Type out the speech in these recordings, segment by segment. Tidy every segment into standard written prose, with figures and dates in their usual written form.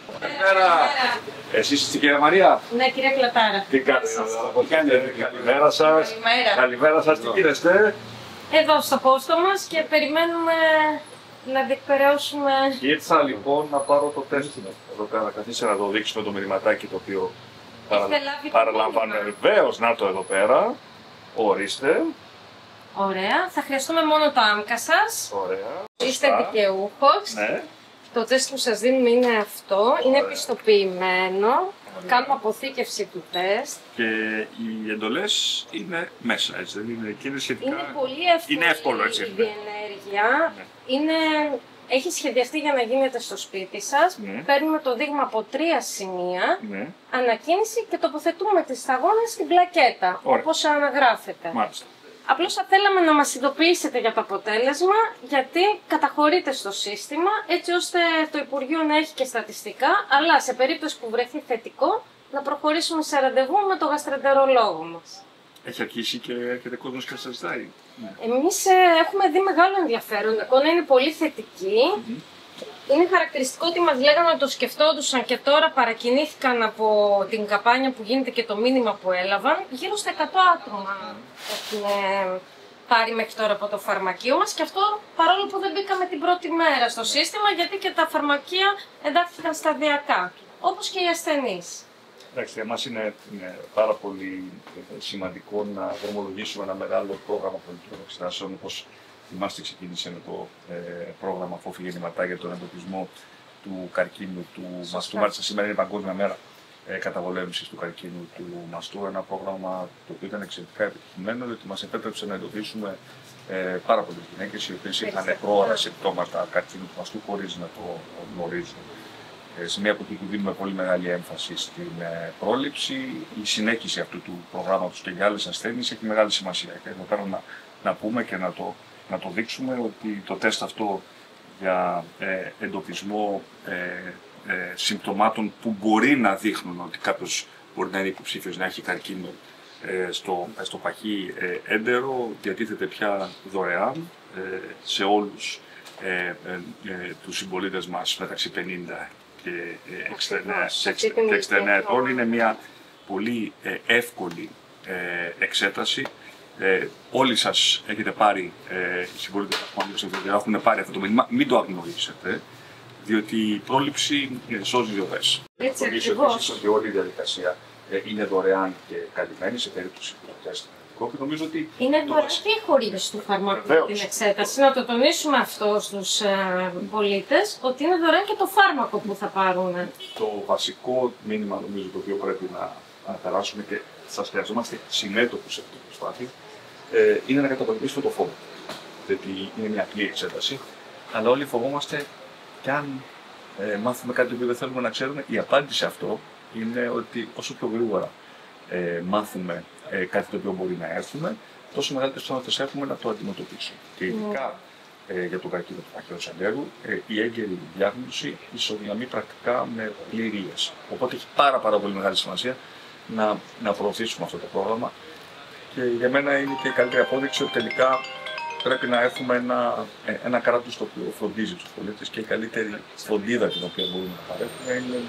Καλημέρα. Εσείς είστε κυρία Μαρία? Ναι, κυρία Κλατάρα. Τι κάνετε, καλημέρα σας. Καλημέρα σας, τι γίνεστε? Εδώ στο πόστο μας και περιμένουμε να διεκπαιρεώσουμε. Ήρθα λοιπόν να πάρω το τεστ εδώ πέρα. Καθίστε να το δείξουμε το μηνυματάκι το οποίο παραλαμβάνω. Βεβαίως, να το εδώ πέρα. Ορίστε. Ωραία. Θα χρειαστούμε μόνο το άμκα σας. Ωραία. Είστε δικαιούχος. Ναι. Το τεστ που σας δίνουμε είναι αυτό. Είναι επιστοποιημένο. Κάνουμε αποθήκευση του τεστ. Και οι εντολές είναι μέσα, έτσι δεν είναι? Και είναι σχετικά... Είναι πολύ εύκολο. Είναι εύκολο, έτσι. Η διενέργεια. Ναι. Έχει σχεδιαστεί για να γίνεται στο σπίτι σας. Ναι. Παίρνουμε το δείγμα από 3 σημεία. Ναι. Ανακαίνιση και τοποθετούμε τις σταγόνες στην πλακέτα. Όπως αναγράφεται. Μάλιστα. Απλώς θα θέλαμε να μας ειδοποιήσετε για το αποτέλεσμα, γιατί καταχωρείτε στο σύστημα, έτσι ώστε το Υπουργείο να έχει και στατιστικά, αλλά σε περίπτωση που βρεθεί θετικό, να προχωρήσουμε σε ραντεβού με το γαστρεντερολόγο μας. Έχει αρχίσει και έρχεται κόσμος και σας ζητάει? Εμείς έχουμε δει μεγάλο ενδιαφέρον, η εικόνα είναι πολύ θετική. Είναι χαρακτηριστικό ότι μας λέγανε ότι το σκεφτόντουσαν και τώρα παρακινήθηκαν από την καμπάνια που γίνεται και το μήνυμα που έλαβαν. Γύρω στα 100 άτομα έχουν πάρει μέχρι τώρα από το φαρμακείο μας, και αυτό παρόλο που δεν μπήκαμε την πρώτη μέρα στο σύστημα, γιατί και τα φαρμακεία εντάχθηκαν σταδιακά, όπως και οι ασθενείς. Εντάξει, για εμάς είναι πάρα πολύ σημαντικό να δρομολογήσουμε ένα μεγάλο πρόγραμμα πολιτικών εξετάσεων, όπως θυμάστε ξεκίνησε με το πρόγραμμα Φόφη Γεννηματά για τον εντοπισμό του καρκίνου του μαστού. Μάλιστα σήμερα είναι η Παγκόσμια Μέρα καταπολέμησης του καρκίνου του μαστού. Ένα πρόγραμμα το οποίο ήταν εξαιρετικά επιτυχημένο, διότι μας επέτρεψε να εντοπίσουμε πάρα πολλές γυναίκες οι οποίες είχαν πρόωρα συμπτώματα καρκίνου του μαστού χωρίς να το γνωρίζουν. Σε μια εποχή που δίνουμε πολύ μεγάλη έμφαση στην πρόληψη, η συνέχιση αυτού του προγράμματος και για άλλες ασθένειες έχει μεγάλη σημασία. Και εδώ πέρα να πούμε και να το δείξουμε ότι το τεστ αυτό για εντοπισμό συμπτωμάτων που μπορεί να δείχνουν ότι κάποιος μπορεί να είναι υποψήφιος να έχει καρκίνο στο παχύ έντερο, διατίθεται πια δωρεάν σε όλους τους συμπολίτες μας μεταξύ 50 και 69 ετών. Είναι μια πολύ εύκολη εξέταση. Όλοι σας έχετε πάρει, οι συμπολίτες μας έχουν πάρει αυτό το μήνυμα, μην το αγνοήσετε, διότι η πρόληψη σώζει ζωές. Έτσι ακριβώς. Ότι όλη η διαδικασία είναι δωρεάν και καλυμμένη σε περίπτωση που το τεστ και νομίζω ότι είναι δωρεάν και η χορήγηση του φαρμάκου για την εξέταση. Να το τονίσουμε αυτό στους πολίτες, ότι είναι δωρεάν και το φάρμακο που θα πάρουν. Το βασικό μήνυμα νομίζω το οποίο πρέπει να περάσουμε, και σας χρειαζόμαστε συμμέτοχους σε αυτή την προσπάθεια, είναι να καταπολεμήσουμε το φόβο. Γιατί είναι μια απλή εξέταση, αλλά όλοι φοβόμαστε κι αν μάθουμε κάτι που δεν θέλουμε να ξέρουμε. Η απάντηση σε αυτό είναι ότι όσο πιο γρήγορα μάθουμε κάτι το οποίο μπορεί να έρθουμε, τόσο μεγαλύτερες πιθανότητες έχουμε να το αντιμετωπίσουμε. Και ειδικά για τον καρκίνο του παχαίου εντέρου, η έγκαιρη διάγνωση ισοδυναμεί πρακτικά με πληρίες. Οπότε έχει πάρα πολύ μεγάλη σημασία να προωθήσουμε αυτό το πρόγραμμα. Και για μένα είναι και η καλύτερη απόδειξη ότι τελικά πρέπει να έχουμε ένα κράτος το οποίο φροντίζει τους πολίτες, και η καλύτερη φροντίδα την οποία μπορούμε να παρέχουμε είναι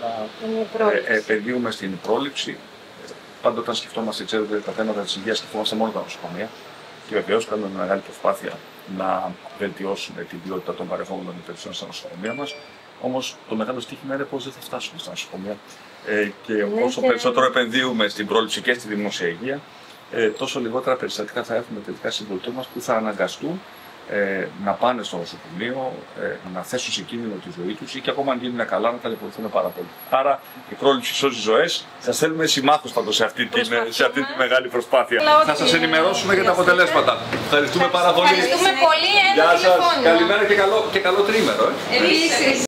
να επενδύουμε στην πρόληψη. Πάντα όταν σκεφτόμαστε, ξέρετε, τα θέματα της υγείας, σκεφτόμαστε μόνο τα νοσοκομεία, και βεβαίως κάνουμε μια μεγάλη προσπάθεια να βελτιώσουμε την ποιότητα των παρεχόμενων υπηρεσιών στα νοσοκομεία μας. Όμως το μεγάλο στοίχημα είναι πώς δεν θα φτάσουμε στα νοσοκομεία. Και όσο περισσότερο επενδύουμε στην πρόληψη και στη δημόσια υγεία, τόσο λιγότερα περιστατικά θα έχουμε τελικά συμπολιτές μας που θα αναγκαστούν να πάνε στο νοσοκομείο, να θέσουν σε κίνδυνο τη ζωή τους, ή και ακόμα αν γίνουν καλά να ταλαιπωρηθούν πάρα πολύ. Άρα η πρόληψη σώζει ζωές. Σας θέλουμε συμμάχους πάντως σε αυτή τη μεγάλη προσπάθεια. Θα σας ενημερώσουμε για τα αποτελέσματα. Ευχαριστούμε πάρα πολύ. Ευχαριστούμε πολύ. Γεια σας. Καλημέρα και καλό τρίμερο. Επίσης.